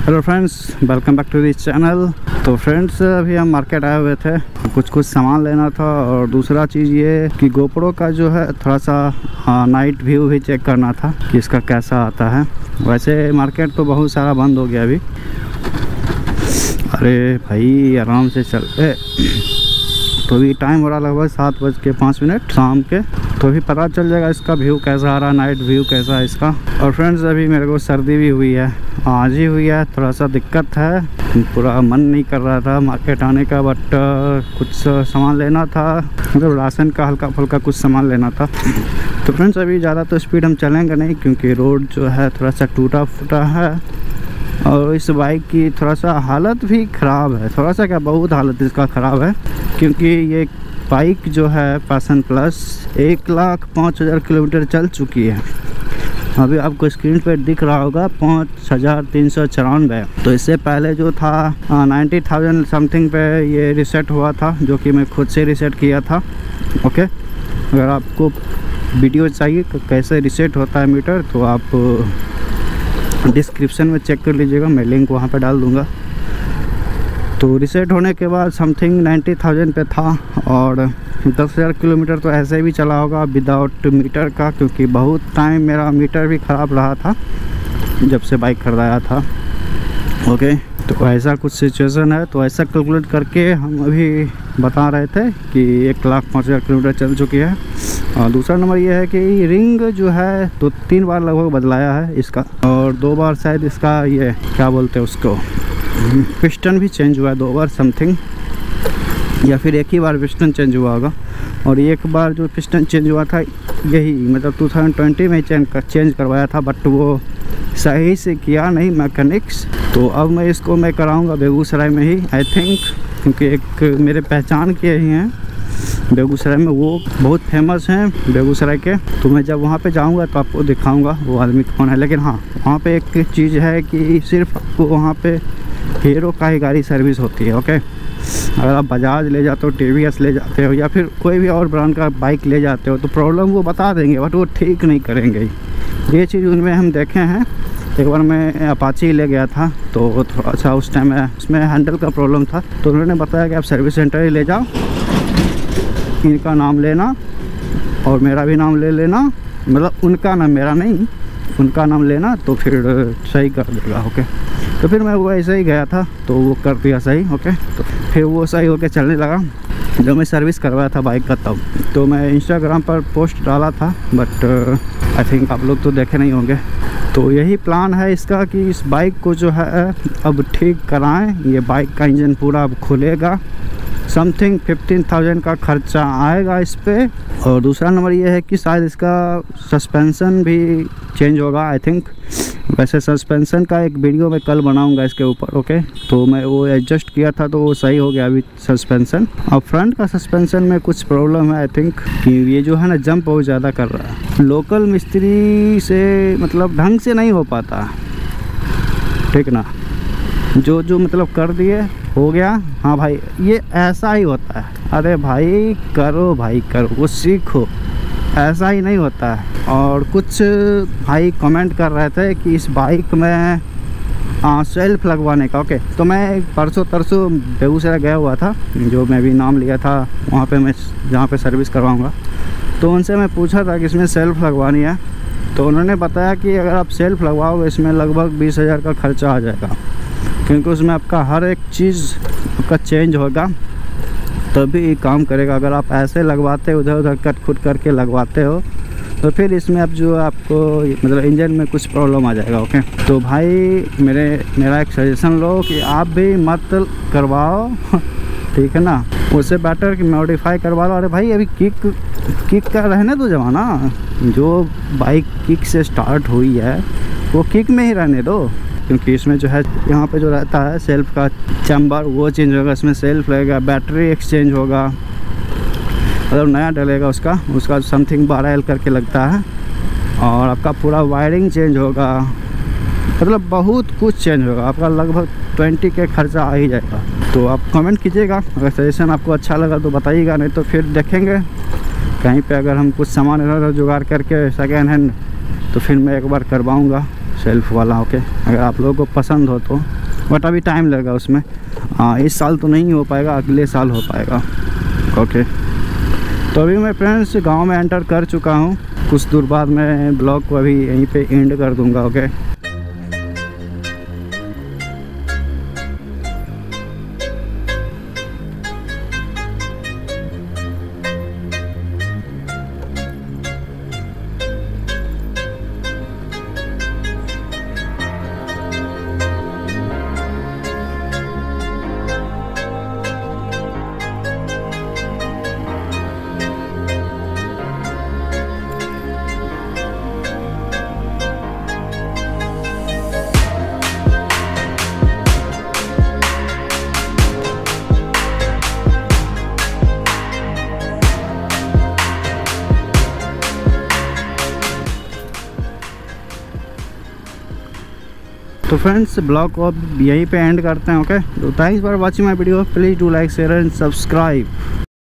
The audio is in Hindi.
Hello friends, welcome back to this channel. तो फ्रेंड्स, अभी हम मार्केट आए हुए थे, कुछ सामान लेना था और दूसरा चीज़ ये कि गोप्रो का जो है थोड़ा सा नाइट व्यू भी चेक करना था कि इसका कैसा आता है। वैसे मार्केट तो बहुत सारा बंद हो गया अभी। अरे भाई आराम से चल। तो अभी टाइम हो रहा लगभग 7:05 शाम के, तो अभी पता चल जाएगा इसका व्यू कैसा आ रहा, नाइट व्यू कैसा है इसका। और फ्रेंड्स, अभी मेरे को सर्दी भी हुई है, आज ही हुई है, थोड़ा सा दिक्कत है, पूरा मन नहीं कर रहा था मार्केट आने का, बट कुछ सामान लेना था, मतलब राशन का हल्का फुल्का कुछ सामान लेना था। तो फ्रेंड्स, अभी ज़्यादा तो स्पीड हम चलेंगे नहीं क्योंकि रोड जो है थोड़ा सा टूटा फूटा है और इस बाइक की थोड़ा सा हालत भी ख़राब है, थोड़ा सा क्या बहुत हालत इसका ख़राब है, क्योंकि ये बाइक जो है पैशन प्लस 1,05,000 किलोमीटर चल चुकी है। अभी आपको स्क्रीन पे दिख रहा होगा 5,394। तो इससे पहले जो था 90,000 समथिंग पे ये रीसेट हुआ था, जो कि मैं खुद से रीसेट किया था। ओके, अगर आपको वीडियो चाहिए कैसे रीसेट होता है मीटर तो आप डिस्क्रिप्शन में चेक कर लीजिएगा, मैं लिंक वहाँ पे डाल दूँगा। तो रीसेट होने के बाद समथिंग 90,000 पे था और 10,000 किलोमीटर तो ऐसे भी चला होगा विदाउट मीटर का, क्योंकि बहुत टाइम मेरा मीटर भी ख़राब रहा था जब से बाइक खरीदाया था। ओके, तो ऐसा कुछ सिचुएशन है। तो ऐसा कैलकुलेट करके हम अभी बता रहे थे कि 1,05,000 किलोमीटर चल चुकी है। और दूसरा नंबर ये है कि रिंग जो है तो 3 बार लगभग बदलाया है इसका, और 2 बार शायद इसका ये क्या बोलते हैं उसको, पिस्टन भी चेंज हुआ है 2 बार समथिंग, या फिर एक ही बार पिस्टन चेंज हुआ होगा। और एक बार जो पिस्टन चेंज हुआ था यही मतलब 2020 में चेंज करवाया था, बट वो सही से किया नहीं मैकेनिक्स। तो अब मैं इसको कराऊंगा बेगूसराय में ही आई थिंक, क्योंकि एक मेरे पहचान के ही हैं बेगूसराय में, वो बहुत फेमस हैं बेगूसराय के। तो मैं जब वहाँ पे जाऊँगा तो आपको दिखाऊँगा वो आदमी कौन है। लेकिन हाँ, वहाँ पे एक चीज़ है कि सिर्फ आपको वहाँ पे हीरो का ही गाड़ी सर्विस होती है। ओके, अगर आप बजाज ले जाते हो, टीवीएस ले जाते हो या फिर कोई भी और ब्रांड का बाइक ले जाते हो तो प्रॉब्लम वो बता देंगे, बट वो ठीक नहीं करेंगे। ये चीज़ उनमें हम देखे हैं। एक बार मैं अपाची ले गया था तो थोड़ा सा उस टाइम उसमें हैंडल का प्रॉब्लम था, तो उन्होंने बताया कि आप सर्विस सेंटर ही ले जाओ, इनका नाम लेना और मेरा भी नाम ले लेना, मतलब उनका नाम, मेरा नहीं, उनका नाम लेना तो फिर सही कर देगा। ओके, तो फिर मैं वो ऐसे ही गया था तो वो कर दिया सही। ओके, तो फिर वो सही होके चलने लगा। जब मैं सर्विस करवाया था बाइक का तब तो मैं इंस्टाग्राम पर पोस्ट डाला था, बट आई थिंक आप लोग तो देखे नहीं होंगे। तो यही प्लान है इसका कि इस बाइक को जो है अब ठीक कराएं। ये बाइक का इंजन पूरा अब खुलेगा, समथिंग 15,000 का खर्चा आएगा इस पे। और दूसरा नंबर ये है कि शायद इसका सस्पेंसन भी चेंज होगा आई थिंक। वैसे सस्पेंसन का एक वीडियो मैं कल बनाऊंगा इसके ऊपर। ओके, तो मैं वो एडजस्ट किया था तो वो सही हो गया अभी सस्पेंसन। अब फ्रंट का सस्पेंसन में कुछ प्रॉब्लम है आई थिंक, कि ये जो है ना जंप बहुत ज़्यादा कर रहा है। लोकल मिस्त्री से मतलब ढंग से नहीं हो पाता, ठीक ना, जो मतलब कर दिए हो गया। हाँ भाई, ये ऐसा ही होता है। अरे भाई करो, भाई करो, वो सीखो, ऐसा ही नहीं होता है। और कुछ भाई कमेंट कर रहे थे कि इस बाइक में सेल्फ लगवाने का। ओके, तो मैं परसों तरसों बेगूसराय गया हुआ था, जो मैं भी नाम लिया था वहाँ पे, मैं जहाँ पे सर्विस करवाऊँगा, तो उनसे मैं पूछा था कि इसमें सेल्फ लगवानी है। तो उन्होंने बताया कि अगर आप सेल्फ लगवाओगे इसमें लगभग 20,000 का खर्चा आ जाएगा, क्योंकि उसमें आपका हर एक चीज़ आपका चेंज होगा तभी काम करेगा। अगर आप ऐसे लगवाते हो, उधर उधर कट खुट करके लगवाते हो, तो फिर इसमें अब जो आपको मतलब इंजन में कुछ प्रॉब्लम आ जाएगा। ओके, तो भाई मेरा एक सजेशन लो कि आप भी मत करवाओ, ठीक है ना, उससे बेटर कि मॉडिफाई करवा लो। अरे भाई अभी किक का रहने दो ज़माना, जो बाइक किक से स्टार्ट हुई है वो किक में ही रहने दो, क्योंकि इसमें जो है यहाँ पे जो रहता है सेल्फ का चैम्बर वो चेंज होगा, इसमें सेल्फ लगेगा, बैटरी एक्सचेंज होगा, मतलब नया डलेगा उसका समथिंग 12L करके लगता है, और आपका पूरा वायरिंग चेंज होगा, मतलब बहुत कुछ चेंज होगा। आपका लगभग 20 के खर्चा आ ही जाएगा। तो आप कमेंट कीजिएगा, अगर सजेशन आपको अच्छा लगा तो बताइएगा, नहीं तो फिर देखेंगे कहीं पे अगर हम कुछ सामान इधर जुगाड़ करके सेकेंड हैंड तो फिर मैं एक बार करवाऊँगा। शेल्फ वाला। ओके, अगर आप लोगों को पसंद हो तो, बट अभी टाइम लगेगा उसमें। इस साल तो नहीं हो पाएगा, अगले साल हो पाएगा। ओके, तो अभी मैं फ्रेंड्स गांव में एंटर कर चुका हूं। कुछ दूर बाद मैं ब्लॉग को अभी यहीं पे एंड कर दूंगा। ओके, तो फ्रेंड्स ब्लॉग को अब यहीं पे एंड करते हैं। ओके, तो thanks for watching my video. Please do like, share and subscribe.